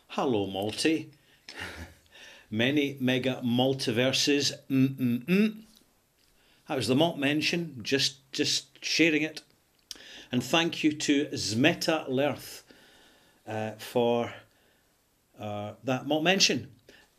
Hello, Malty. Many mega multiverses. How's the malt mention? Just sharing it. And thank you to Zmeta Lerth for that malt mention.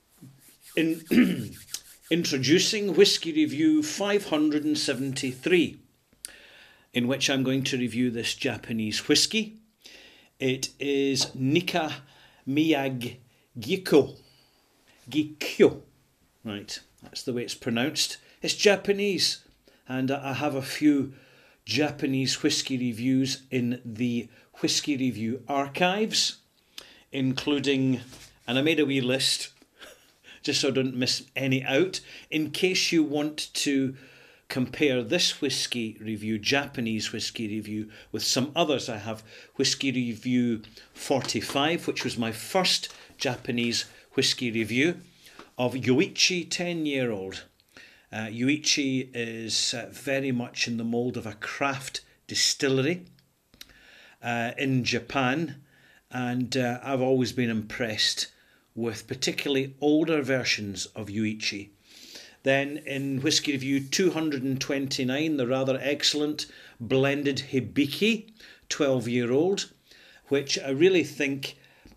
In introducing Whisky Review 573, in which I'm going to review this Japanese whisky. It is Nikka Miyagikyo. Gikyo. Right, that's the way it's pronounced. It's Japanese, and I have a few Japanese whisky reviews in the Whisky Review archives, including, and I made a wee list just so I don't miss any out, in case you want to compare this whisky review, Japanese whisky review, with some others. I have Whisky Review 45, which was my first Japanese whisky review of Yoichi 10-year-old. Yoichi is very much in the mould of a craft distillery in Japan, and I've always been impressed with particularly older versions of Yoichi. Then in Whisky Review 229, the rather excellent blended Hibiki 12-year-old, which I really think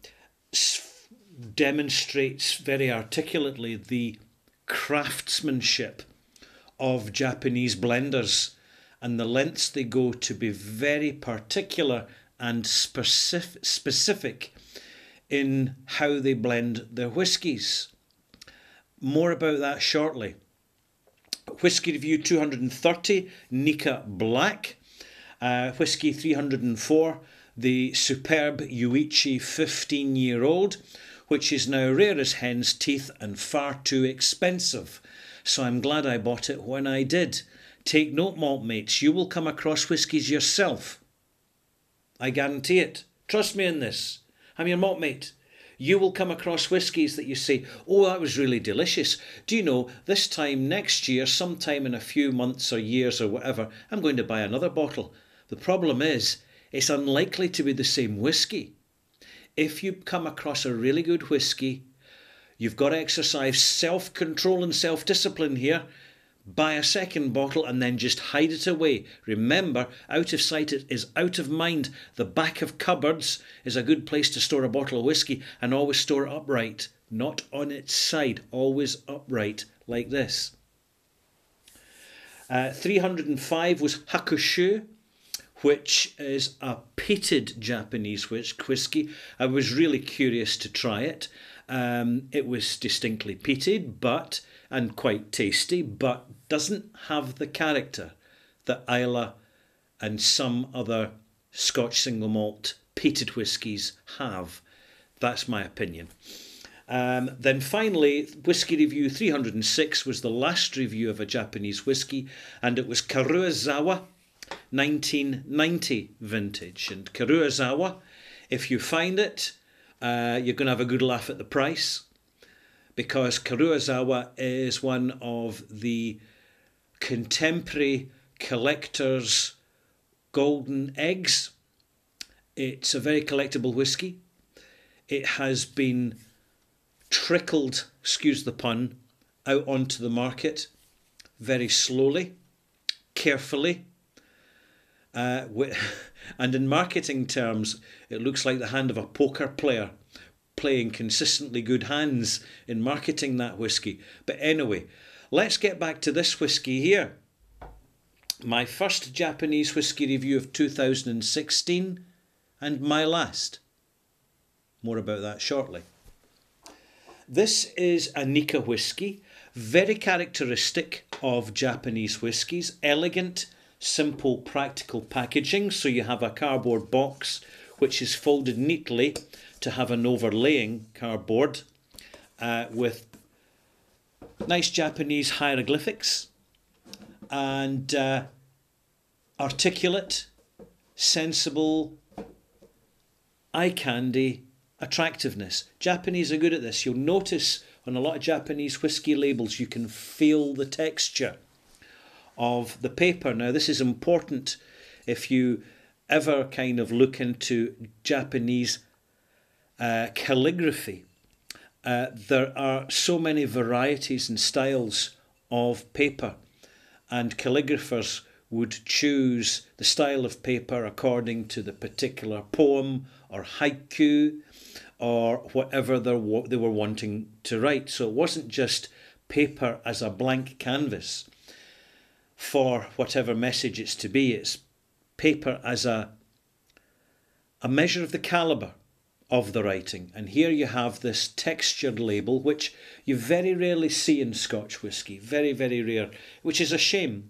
demonstrates very articulately the craftsmanship of Japanese blenders and the lengths they go to be very particular and specific in how they blend their whiskies. More about that shortly. Whisky Review 230, Nikka Black. Whisky 304, the superb Yoichi 15-year-old, which is now rare as hen's teeth and far too expensive. So I'm glad I bought it when I did. Take note, malt mates, you will come across whiskies yourself. I guarantee it. Trust me in this. I'm your malt mate. You will come across whiskies that you say, oh, that was really delicious. Do you know, this time next year, sometime in a few months or years or whatever, I'm going to buy another bottle. The problem is, it's unlikely to be the same whisky. If you come across a really good whisky, you've got to exercise self-control and self-discipline here. Buy a second bottle and then just hide it away. Remember, out of sight is out of mind. The back of cupboards is a good place to store a bottle of whisky, and always store it upright, not on its side, always upright like this. 305 was Hakushu, which is a peated Japanese whisky. I was really curious to try it. It was distinctly peated, and quite tasty, but doesn't have the character that Islay and some other Scotch single malt peated whiskies have. That's my opinion. Then finally, Whisky Review 306 was the last review of a Japanese whisky, and it was Karuizawa 1990 vintage. And Karuizawa, if you find it, you're going to have a good laugh at the price, because Karuizawa is one of the contemporary collector's golden eggs. It's a very collectible whisky. It has been trickled, excuse the pun, out onto the market very slowly, carefully, and in marketing terms, it looks like the hand of a poker player playing consistently good hands in marketing that whisky. But anyway, let's get back to this whisky here. My first Japanese whisky review of 2016 and my last. More about that shortly. This is a Nikka whisky, very characteristic of Japanese whiskies. Elegant, simple, practical packaging. So you have a cardboard box which is folded neatly to have an overlaying cardboard with nice Japanese hieroglyphics and articulate, sensible, eye candy attractiveness. Japanese are good at this. You'll notice on a lot of Japanese whisky labels you can feel the texture of the paper. Now this is important if you ever kind of look into Japanese calligraphy. There are so many varieties and styles of paper, and calligraphers would choose the style of paper according to the particular poem or haiku or whatever they were wanting to write. So it wasn't just paper as a blank canvas for whatever message it's to be. It's paper as a measure of the calibre of the writing. And here you have this textured label, which you very rarely see in Scotch whisky. Very, very rare, which is a shame.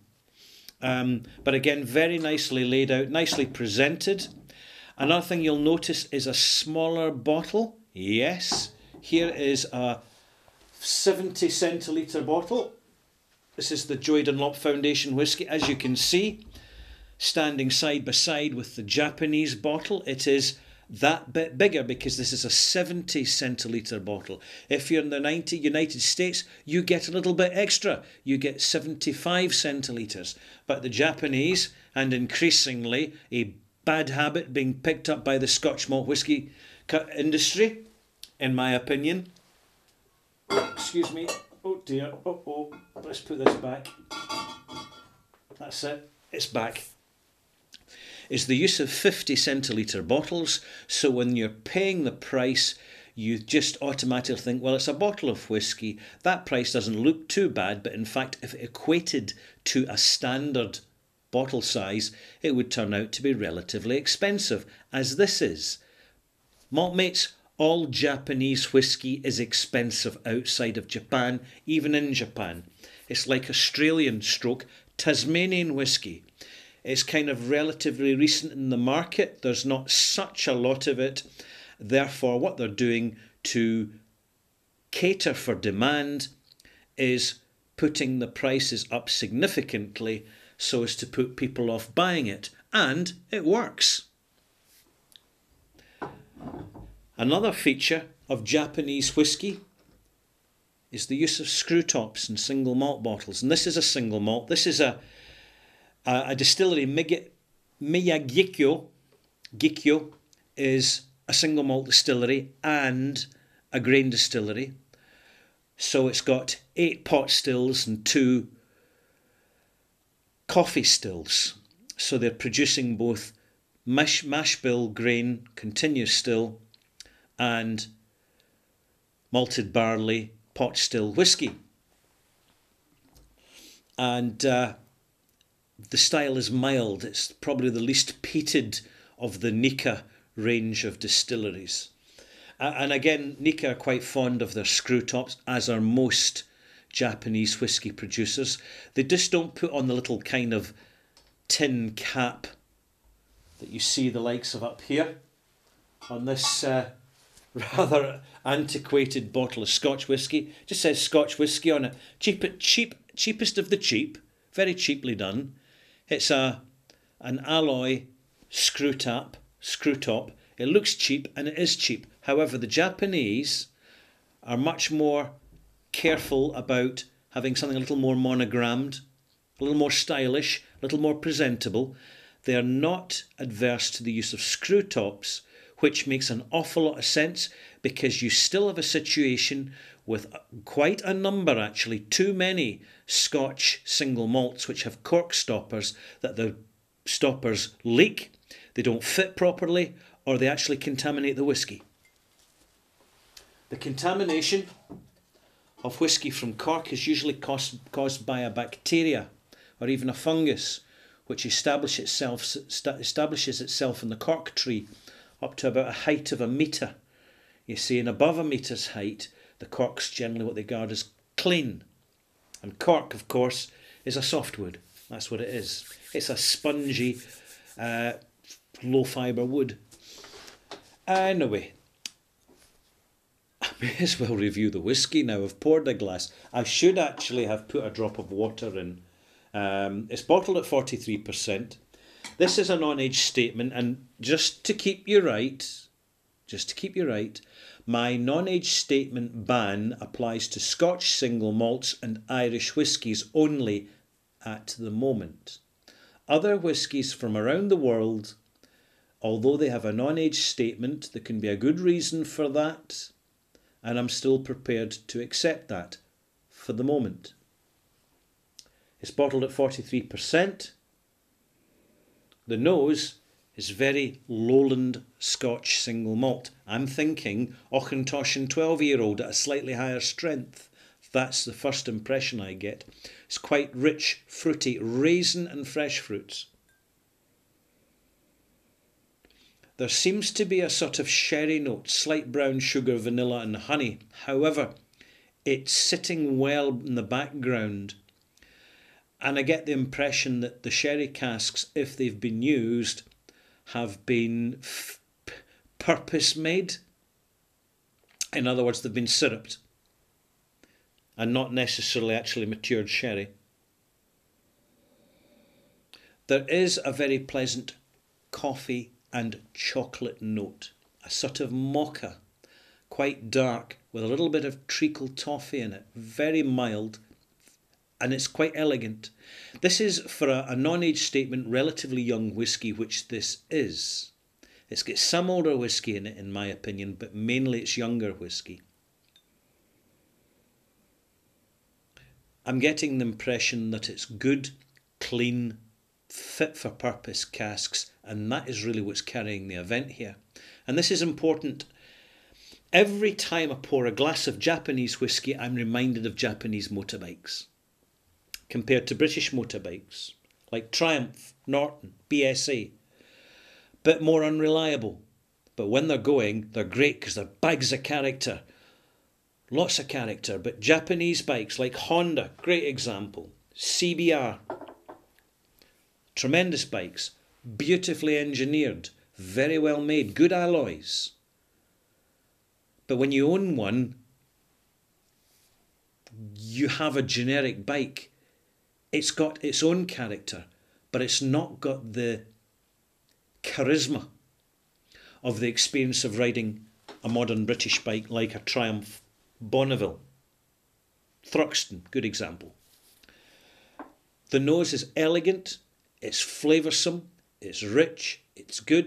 But again, very nicely laid out, nicely presented. Another thing you'll notice is a smaller bottle. Yes, here is a 70 centilitre bottle. This is the Joy Dunlop Foundation whisky. As you can see, standing side by side with the Japanese bottle, it is that bit bigger because this is a 70 centilitre bottle. If you're in the United States, you get a little bit extra. You get 75 centilitres. But the Japanese, and increasingly a bad habit being picked up by the Scotch malt whisky industry, in my opinion. Excuse me. Oh dear. Oh. Let's put this back. That's it. It's back. Is the use of 50 centilitre bottles. So when you're paying the price, you just automatically think, well, it's a bottle of whisky. That price doesn't look too bad, but in fact, if it equated to a standard bottle size, it would turn out to be relatively expensive, as this is. Maltmates, all Japanese whisky is expensive outside of Japan, even in Japan. It's like Australian / Tasmanian whisky. It's kind of relatively recent in the market. There's not such a lot of it. Therefore, what they're doing to cater for demand is putting the prices up significantly so as to put people off buying it. And it works. Another feature of Japanese whisky is the use of screw tops in single malt bottles. And this is a single malt. This is a distillery, Miyagikyo. Gikyo is a single malt distillery and a grain distillery. So it's got 8 pot stills and 2 coffee stills. So they're producing both mash bill grain, continuous still, and malted barley pot still whisky. And the style is mild. It's probably the least peated of the Nikka range of distilleries. And again, Nikka are quite fond of their screw tops, as are most Japanese whisky producers. They just don't put on the little kind of tin cap that you see the likes of up here on this rather antiquated bottle of Scotch whisky. It just says Scotch whisky on it. Cheapest of the cheap, very cheaply done. It's an alloy screw top. It looks cheap, and it is cheap. However, the Japanese are much more careful about having something a little more monogrammed, a little more stylish, a little more presentable. They are not adverse to the use of screw tops, which makes an awful lot of sense because you still have a situation with quite a number, actually, too many Scotch single malts which have cork stoppers that the stoppers leak, they don't fit properly, or they actually contaminate the whisky. The contamination of whisky from cork is usually caused by a bacteria or even a fungus which establishes itself in the cork tree up to about a height of 1 metre. You see, and above 1 metre's height, the cork's generally what they regard as clean. And cork, of course, is a softwood. That's what it is. It's a spongy, low fibre wood. Anyway, I may as well review the whisky now. I've poured a glass. I should actually have put a drop of water in. It's bottled at 43%. This is a non-age statement, and just to keep you right, my non-age statement ban applies to Scotch single malts and Irish whiskies only at the moment. Other whiskies from around the world Although they have a non-age statement, there can be a good reason for that, and I'm still prepared to accept that for the moment. It's bottled at 43%. The nose is very lowland Scotch single malt. I'm thinking Auchentoshan 12-year-old at a slightly higher strength. That's the first impression I get. It's quite rich, fruity, raisin and fresh fruits. There seems to be a sort of sherry note, slight brown sugar, vanilla and honey. However, it's sitting well in the background. And I get the impression that the sherry casks, if they've been used, have been purpose made. In other words, they've been syruped and not necessarily actually matured sherry. There is a very pleasant coffee and chocolate note, a sort of mocha, quite dark, with a little bit of treacle toffee in it, very mild, and it's quite elegant. This is, for a non-age statement, relatively young whisky, which this is. It's got some older whisky in it, in my opinion, but mainly it's younger whisky. I'm getting the impression that it's good, clean, fit for purpose casks, and that is really what's carrying the event here. And this is important. Every time I pour a glass of Japanese whisky, I'm reminded of Japanese motorbikes compared to British motorbikes like Triumph, Norton, BSA. Bit more unreliable, but when they're going, they're great because they're bags of character. Lots of character. But Japanese bikes like Honda, great example. CBR, tremendous bikes, beautifully engineered, very well made, good alloys. But when you own one, you have a generic bike. It's got its own character, but it's not got the charisma of the experience of riding a modern British bike like a Triumph Bonneville. Thruxton, good example. The nose is elegant, it's flavoursome, it's rich, it's good.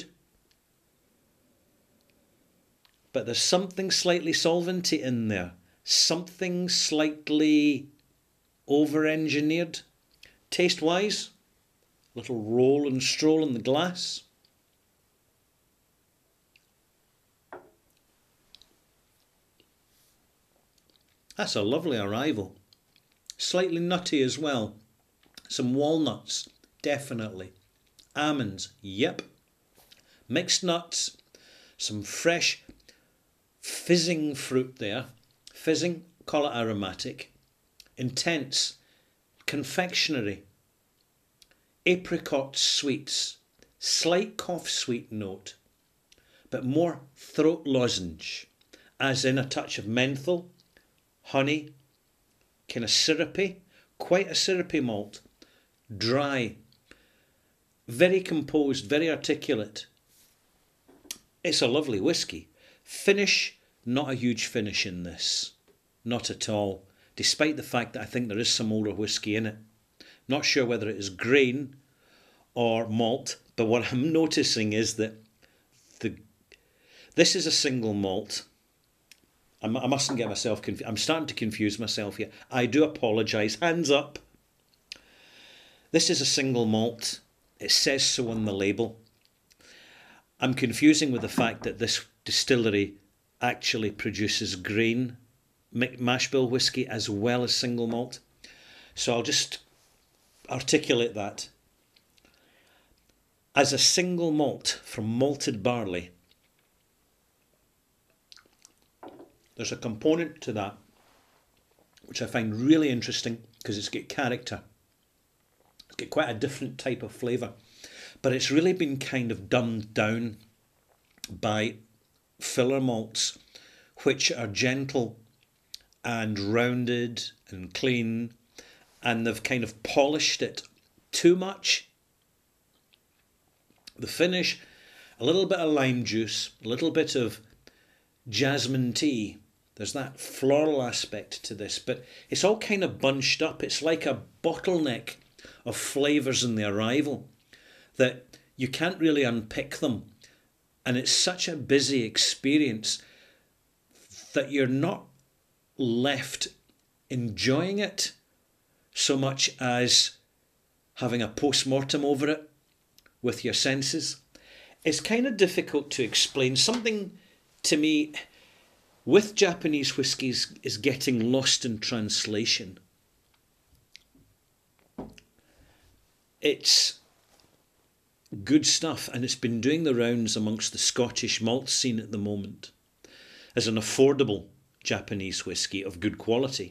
But there's something slightly solventy in there. Something slightly over-engineered. Taste-wise, little roll and stroll in the glass. That's a lovely arrival. Slightly nutty as well. Some walnuts, definitely. Almonds, yep. Mixed nuts, some fresh fizzing fruit there. Fizzing, call it aromatic. Intense, confectionery. Apricot sweets, slight cough sweet note, but more throat lozenge, as in a touch of menthol, honey, kind of syrupy, quite a syrupy malt, dry, very composed, very articulate. It's a lovely whisky. Finish, not a huge finish in this, not at all, despite the fact that I think there is some older whisky in it. Not sure whether it is grain or malt, but what I'm noticing is that this is a single malt. I mustn't get myself confused. I'm starting to confuse myself here. I do apologise. Hands up. This is a single malt. It says so on the label. I'm confusing with the fact that this distillery actually produces grain mash bill whisky as well as single malt. So I'll just articulate that. As a single malt from malted barley, there's a component to that which I find really interesting because it's got character. It's got quite a different type of flavour, but it's really been kind of dumbed down by filler malts, which are gentle and rounded and clean, and they've kind of polished it too much. The finish, a little bit of lime juice, a little bit of jasmine tea. There's that floral aspect to this, but it's all kind of bunched up. It's like a bottleneck of flavours in the arrival that you can't really unpick them. And it's such a busy experience that you're not left enjoying it so much as having a post-mortem over it with your senses. It's kind of difficult to explain. Something to me with Japanese whiskies is getting lost in translation. It's good stuff, and it's been doing the rounds amongst the Scottish malt scene at the moment as an affordable Japanese whisky of good quality.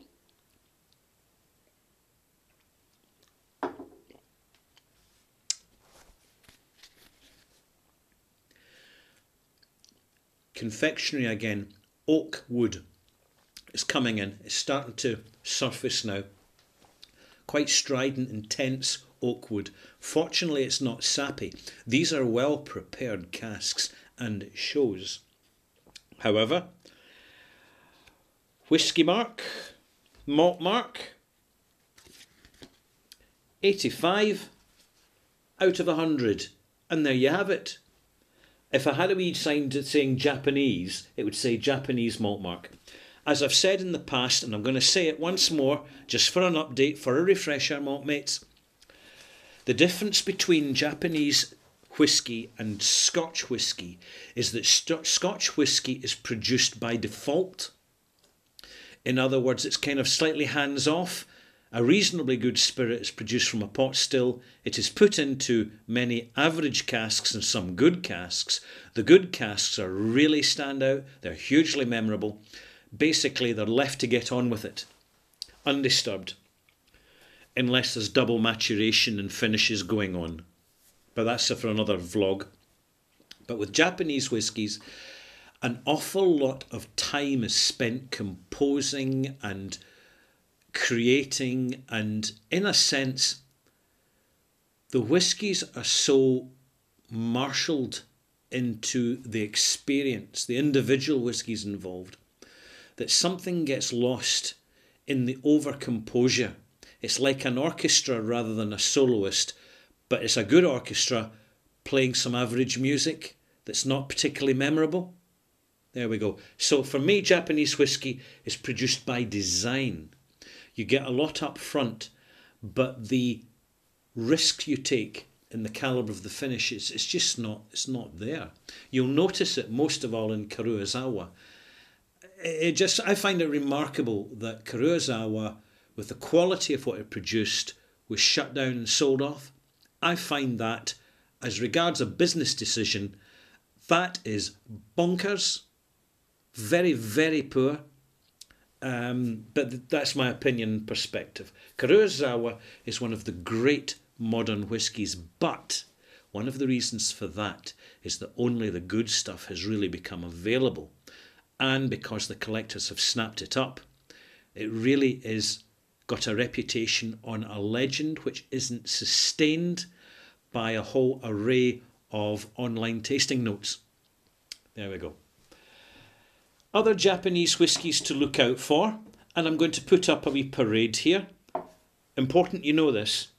Confectionery again, oak wood is coming in. It's starting to surface now. Quite strident, intense oak wood. Fortunately, it's not sappy. These are well prepared casks, and it shows. However, whisky mark, malt mark, 85 out of 100, and there you have it. If I had a wee sign saying Japanese, it would say Japanese malt mark. As I've said in the past, and I'm going to say it once more, just for an update, for a refresher, malt mates, the difference between Japanese whisky and Scotch whisky is that Scotch whisky is produced by default. In other words, it's kind of slightly hands-off. A reasonably good spirit is produced from a pot still. It is put into many average casks and some good casks. The good casks are really stand out. They're hugely memorable. Basically, they're left to get on with it, undisturbed, unless there's double maturation and finishes going on. But that's for another vlog. But with Japanese whiskies, an awful lot of time is spent composing and creating, and in a sense, the whiskies are so marshalled into the experience, the individual whiskies involved, that something gets lost in the overcomposure. It's like an orchestra rather than a soloist, but it's a good orchestra playing some average music that's not particularly memorable. There we go. So for me, Japanese whiskey is produced by design. You get a lot up front, but the risk you take in the calibre of the finishes, it's just not, it's not there. You'll notice it most of all in Kurosawa. I find it remarkable that Kurosawa, with the quality of what it produced, was shut down and sold off. I find that, as regards a business decision, that is bonkers. Very, very poor. But that's my opinion and perspective. Kurosawa is one of the great modern whiskies, but one of the reasons for that is that only the good stuff has really become available. And because the collectors have snapped it up, it really is got a reputation on a legend which isn't sustained by a whole array of online tasting notes. There we go. Other Japanese whiskies to look out for, and I'm going to put up a wee parade here. Important you know this.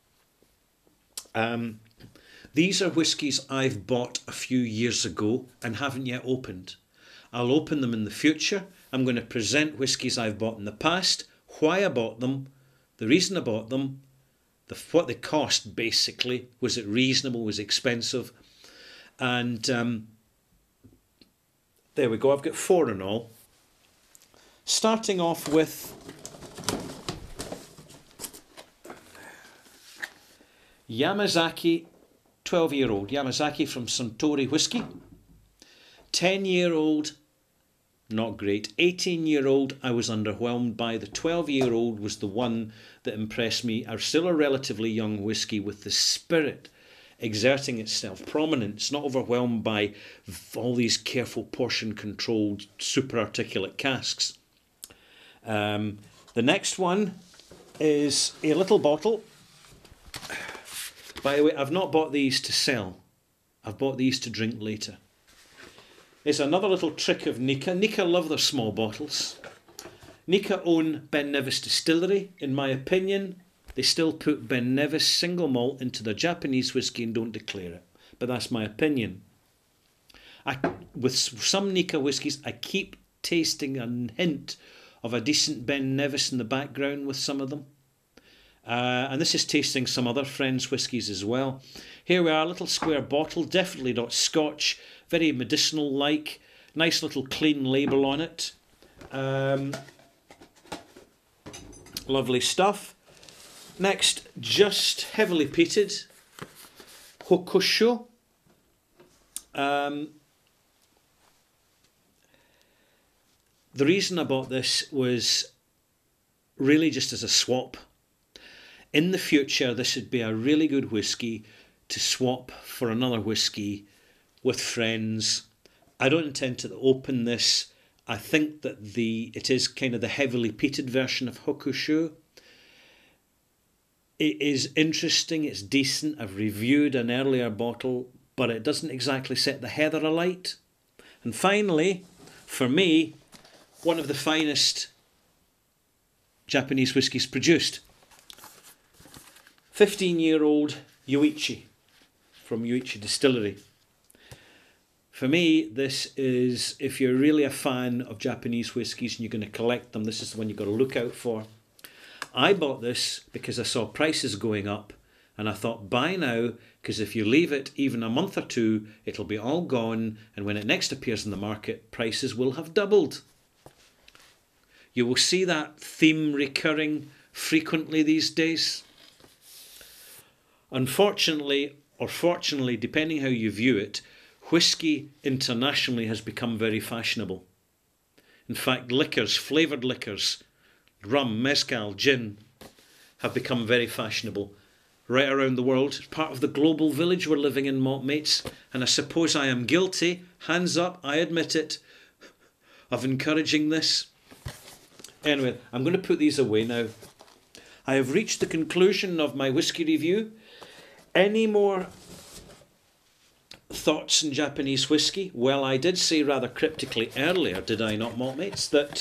These are whiskies I've bought a few years ago and haven't yet opened. I'll open them in the future. I'm going to present whiskies I've bought in the past, why I bought them, the reason I bought them, what they cost basically, was it reasonable, was it expensive, and there we go. I've got 4 in all. Starting off with Yamazaki 12-year-old. Yamazaki from Suntory Whiskey. 10-year-old, not great. 18-year-old, I was underwhelmed by. The 12-year-old was the one that impressed me. Are still a relatively young whiskey with the spirit exerting itself, prominence, not overwhelmed by all these careful portion-controlled, super articulate casks. The next one is a little bottle. By the way, I've not bought these to sell. I've bought these to drink later. It's another little trick of Nikka. Nikka love their small bottles. Nikka own Ben Nevis Distillery. In my opinion, they still put Ben Nevis single malt into their Japanese whiskey and don't declare it. But that's my opinion. With some Nikka whiskies, I keep tasting a hint of a decent Ben Nevis in the background with some of them. And this is tasting some other friends' whiskies as well. Here we are, a little square bottle, definitely not Scotch, very medicinal-like, nice little clean label on it. Lovely stuff. Next, just heavily peated, Hokusho. The reason I bought this was really just as a swap. In the future, this would be a really good whisky to swap for another whisky with friends. I don't intend to open this. I think that it is kind of the heavily peated version of Hokusho. It is interesting, it's decent. I've reviewed an earlier bottle, but it doesn't exactly set the heather alight. And finally, for me, one of the finest Japanese whiskies produced. 15-year-old Yoichi from Yoichi Distillery. For me, this is, if you're really a fan of Japanese whiskies and you're going to collect them, this is the one you've got to look out for. I bought this because I saw prices going up and I thought, buy now, because if you leave it even a month or two, it'll be all gone, and when it next appears in the market, prices will have doubled. You will see that theme recurring frequently these days. Unfortunately, or fortunately, depending how you view it, whisky internationally has become very fashionable. In fact, liquors, flavoured liquors, rum, mezcal, gin, have become very fashionable right around the world. It's part of the global village we're living in, malt mates, and I suppose I am guilty, hands up, I admit it, of encouraging this. Anyway, I'm going to put these away now. I have reached the conclusion of my whisky review. Any more thoughts on Japanese whisky? Well, I did say rather cryptically earlier, did I not, malt mates, that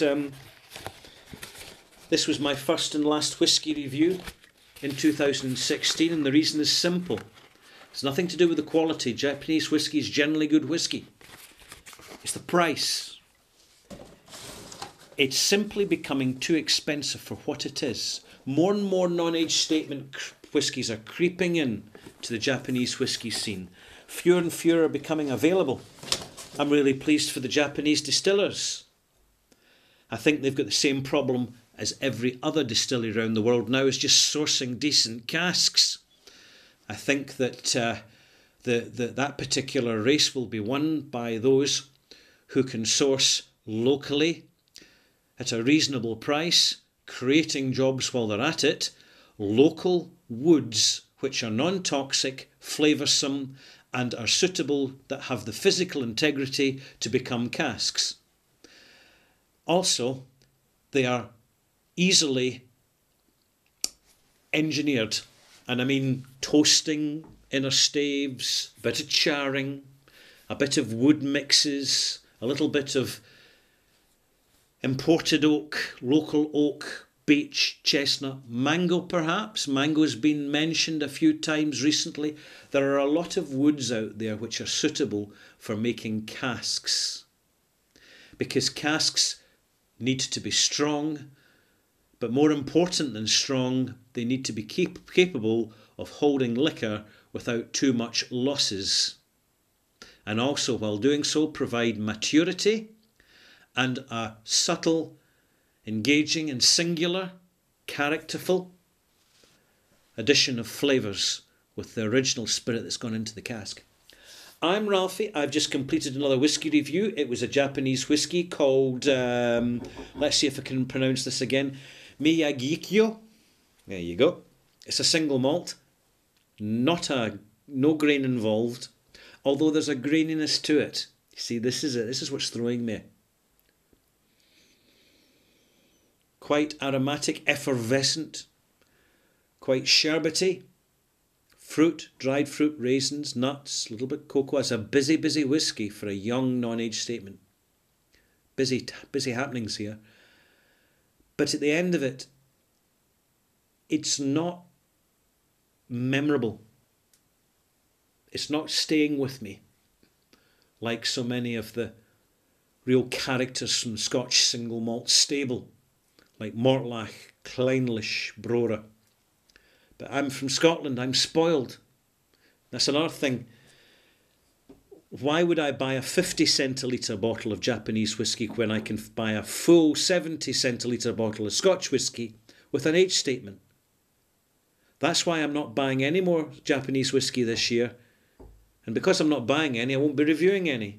this was my first and last whisky review in 2016, and the reason is simple. It's nothing to do with the quality. Japanese whisky is generally good whisky. It's the price. It's simply becoming too expensive for what it is. More and more non-age statement whiskies are creeping in to the Japanese whisky scene. Fewer and fewer are becoming available. I'm really pleased for the Japanese distillers. I think they've got the same problem as every other distillery around the world now, is just sourcing decent casks. I think that that particular race will be won by those who can source locally at a reasonable price, creating jobs while they're at it, local woods which are non-toxic, flavoursome, and are suitable, that have the physical integrity to become casks. Also, they are easily engineered, and I mean toasting, inner staves, a bit of charring, a bit of wood mixes, a little bit of imported oak, local oak, beech, chestnut, mango perhaps. Mango's been mentioned a few times recently. There are a lot of woods out there which are suitable for making casks, because casks need to be strong, but more important than strong, they need to be capable of holding liquor without too much losses, and also, while doing so, provide maturity and a subtle, engaging and singular, characterful addition of flavours with the original spirit that's gone into the cask. I'm Ralphie. I've just completed another whisky review. It was a Japanese whisky called, let's see if I can pronounce this again, Miyagikyo. There you go. It's a single malt, no grain involved, although there's a graininess to it. You see, this is it. This is what's throwing me. Quite aromatic, effervescent, quite sherbety. Fruit, dried fruit, raisins, nuts, a little bit cocoa. It's a busy, busy whisky for a young non-age statement. Busy happenings here. But at the end of it, it's not memorable. It's not staying with me like so many of the real characters from Scotch single malt stable, like Mortlach, Clynelish, Brora. But I'm from Scotland, I'm spoiled. That's another thing. Why would I buy a 50 centilitre bottle of Japanese whisky when I can buy a full 70 centilitre bottle of Scotch whisky with an age statement? That's why I'm not buying any more Japanese whisky this year. And because I'm not buying any, I won't be reviewing any.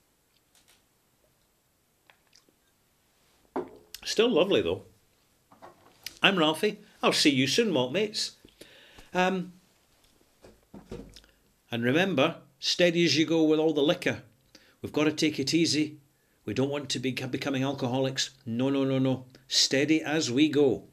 Still lovely though. I'm Ralphie. I'll see you soon, malt mates. And remember, steady as you go with all the liquor. We've got to take it easy. We don't want to be becoming alcoholics. No. Steady as we go.